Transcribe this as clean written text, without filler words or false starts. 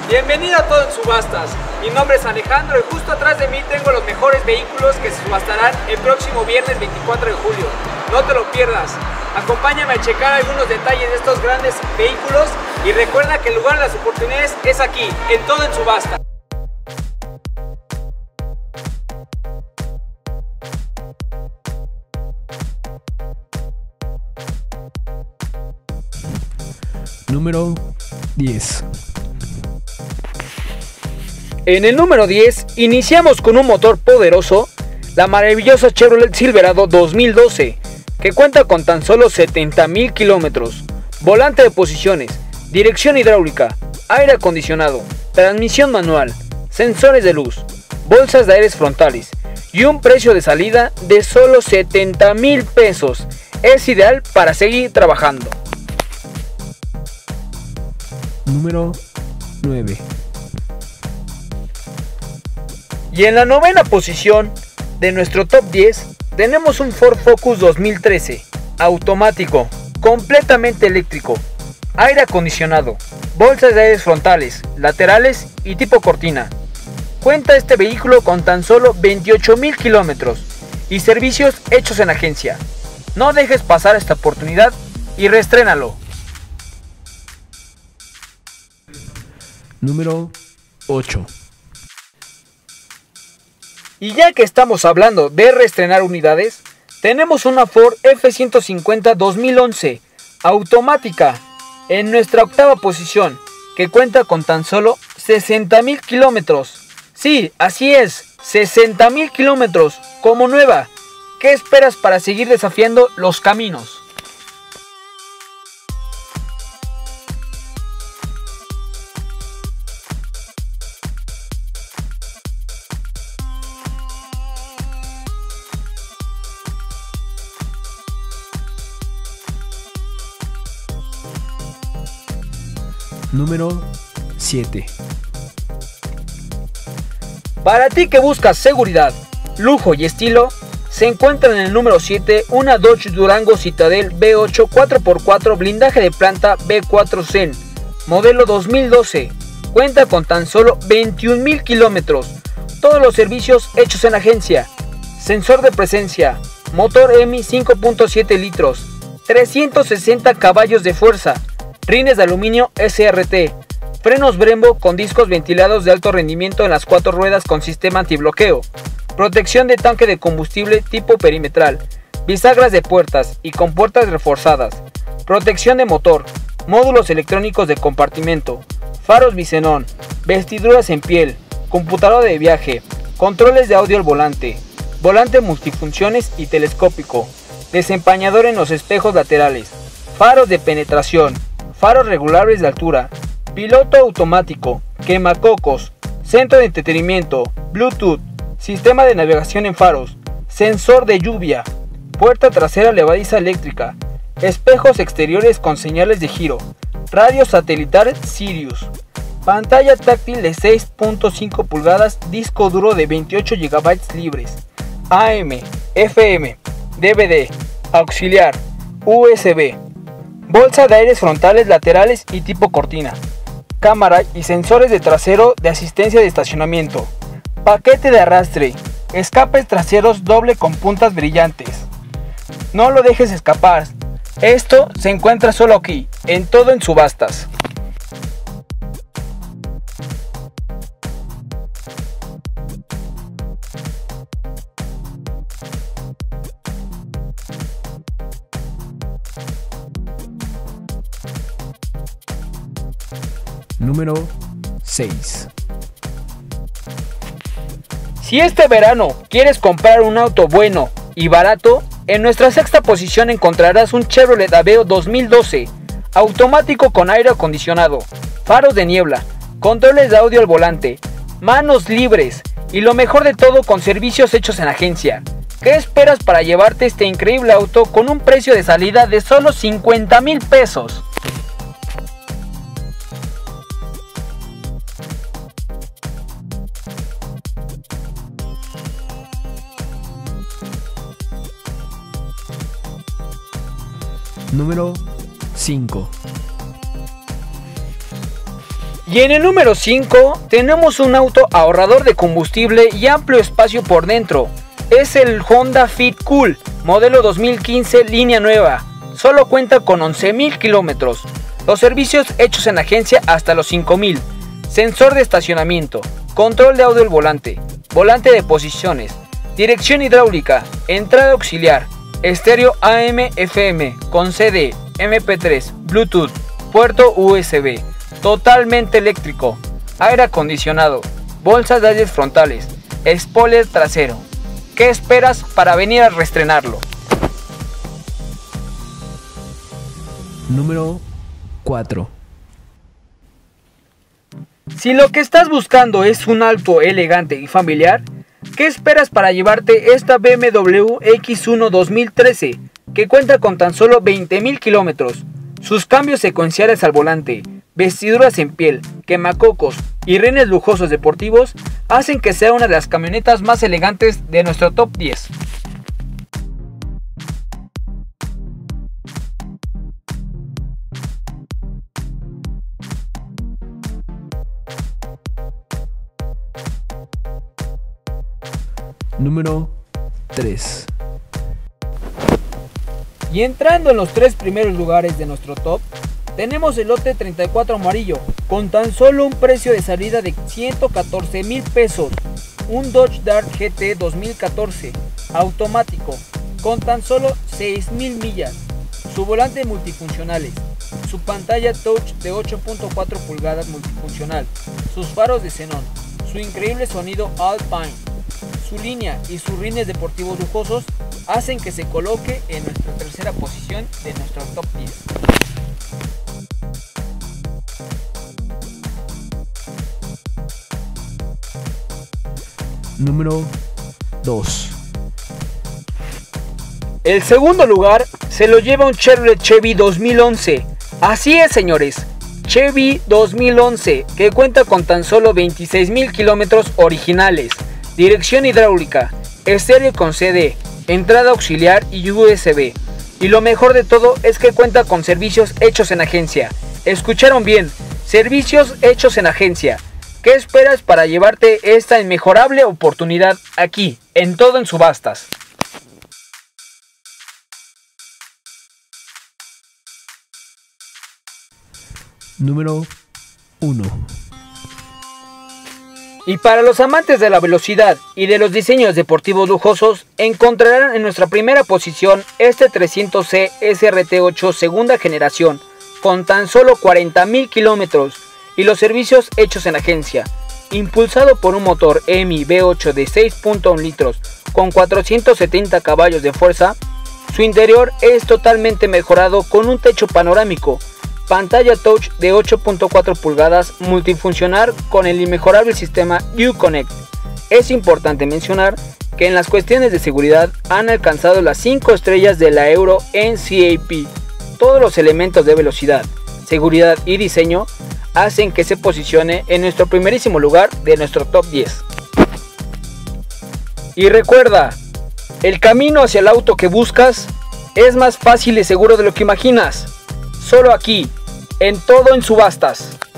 Bienvenido a Todo en Subastas. Mi nombre es Alejandro y justo atrás de mí tengo los mejores vehículos que se subastarán el próximo viernes 24 de julio. No te lo pierdas. Acompáñame a checar algunos detalles de estos grandes vehículos y recuerda que el lugar de las oportunidades es aquí, en Todo en Subastas. Número 10. En el número 10 iniciamos con un motor poderoso, la maravillosa Chevrolet Silverado 2012, que cuenta con tan solo 70,000 kilómetros, volante de posiciones, dirección hidráulica, aire acondicionado, transmisión manual, sensores de luz, bolsas de aires frontales y un precio de salida de solo 70,000 pesos. Es ideal para seguir trabajando. Número 9. Y en la novena posición de nuestro top 10 tenemos un Ford Focus 2013, automático, completamente eléctrico, aire acondicionado, bolsas de aires frontales, laterales y tipo cortina. Cuenta este vehículo con tan solo 28,000 kilómetros y servicios hechos en agencia. No dejes pasar esta oportunidad y reestrénalo. Número 8. Y ya que estamos hablando de reestrenar unidades, tenemos una Ford F-150 2011, automática, en nuestra octava posición, que cuenta con tan solo 60,000 kilómetros. Sí, así es, 60,000 kilómetros, como nueva. ¿Qué esperas para seguir desafiando los caminos? Número 7. Para ti que buscas seguridad, lujo y estilo, se encuentra en el número 7 una Dodge Durango Citadel V8 4x4 blindaje de planta V4 Zen, modelo 2012. Cuenta con tan solo 21,000 kilómetros, todos los servicios hechos en agencia, sensor de presencia, motor EMI 5.7 litros, 360 caballos de fuerza, rines de aluminio SRT, frenos Brembo con discos ventilados de alto rendimiento en las 4 ruedas con sistema antibloqueo, protección de tanque de combustible tipo perimetral, bisagras de puertas y con puertas reforzadas, protección de motor, módulos electrónicos de compartimento, faros bisenón, vestiduras en piel, computadora de viaje, controles de audio al volante, volante multifunciones y telescópico, desempañador en los espejos laterales, faros de penetración, faros regulables de altura, piloto automático, quemacocos, centro de entretenimiento, Bluetooth, sistema de navegación en faros, sensor de lluvia, puerta trasera levadiza eléctrica, espejos exteriores con señales de giro, radio satelital Sirius, pantalla táctil de 6.5 pulgadas, disco duro de 28 GB libres, AM, FM, DVD, auxiliar, USB, bolsa de aires frontales, laterales y tipo cortina, cámara y sensores de trasero de asistencia de estacionamiento, paquete de arrastre, escapes traseros doble con puntas brillantes. No lo dejes escapar, esto se encuentra solo aquí, en Todo en Subastas. Número 6. Si este verano quieres comprar un auto bueno y barato, en nuestra sexta posición encontrarás un Chevrolet Aveo 2012, automático con aire acondicionado, faros de niebla, controles de audio al volante, manos libres y lo mejor de todo con servicios hechos en agencia. ¿Qué esperas para llevarte este increíble auto con un precio de salida de solo 50,000 pesos? Número 5. Y en el número 5 tenemos un auto ahorrador de combustible y amplio espacio por dentro. Es el Honda Fit Cool, modelo 2015, línea nueva. Solo cuenta con 11.000 kilómetros. Los servicios hechos en agencia hasta los 5.000. Sensor de estacionamiento, control de audio al volante, volante de posiciones, dirección hidráulica, entrada auxiliar, estéreo AM/FM con CD, MP3, Bluetooth, puerto USB, totalmente eléctrico, aire acondicionado, bolsas de aires frontales, spoiler trasero. ¿Qué esperas para venir a reestrenarlo? Número 4. Si lo que estás buscando es un auto elegante y familiar, ¿qué esperas para llevarte esta BMW X1 2013 que cuenta con tan solo 20.000 kilómetros? Sus cambios secuenciales al volante, vestiduras en piel, quemacocos y rines lujosos deportivos hacen que sea una de las camionetas más elegantes de nuestro top 10. Número 3. Y entrando en los 3 primeros lugares de nuestro top, tenemos el lote 34 amarillo, con tan solo un precio de salida de 114,000 pesos. Un Dodge Dart GT 2014, automático, con tan solo 6,000 millas. Su volante multifuncionales, su pantalla touch de 8.4 pulgadas multifuncional, sus faros de xenón, su increíble sonido Alpine, su línea y sus rines deportivos lujosos hacen que se coloque en nuestra tercera posición de nuestro top 10. Número 2. El segundo lugar se lo lleva un Chevrolet Chevy 2011. Así es, señores, Chevy 2011, que cuenta con tan solo 26,000 kilómetros originales, dirección hidráulica, estéreo con CD, entrada auxiliar y USB. Y lo mejor de todo es que cuenta con servicios hechos en agencia. Escucharon bien, servicios hechos en agencia. ¿Qué esperas para llevarte esta inmejorable oportunidad aquí, en Todo en Subastas? Número 1. Y para los amantes de la velocidad y de los diseños deportivos lujosos, encontrarán en nuestra primera posición este 300C SRT8 segunda generación, con tan solo 40,000 kilómetros y los servicios hechos en agencia. Impulsado por un motor EMI V8 de 6.1 litros con 470 caballos de fuerza, su interior es totalmente mejorado con un techo panorámico, pantalla touch de 8.4 pulgadas multifuncional con el inmejorable sistema Uconnect. Es importante mencionar que en las cuestiones de seguridad han alcanzado las 5 estrellas de la Euro NCAP. Todos los elementos de velocidad, seguridad y diseño hacen que se posicione en nuestro primerísimo lugar de nuestro top 10. Y recuerda, el camino hacia el auto que buscas es más fácil y seguro de lo que imaginas. Solo aquí, en Todo en Subastas.